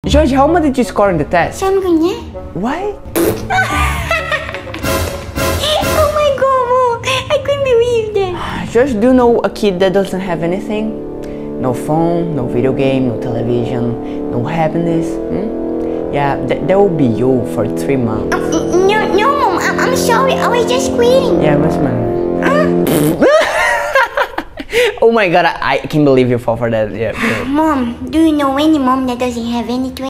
Jooj, how much did you score in the test? Why? Oh my god, Mom. I couldn't believe that. Jooj, do you know a kid that doesn't have anything? No phone, no video game, no television, no happiness? Yeah, that will be you for 3 months. No, Mom. I'm sorry. I was just quitting. Yeah, what's my... Oh my god, I can't believe you fall for that. Yeah. Mom, do you know any mom that doesn't have any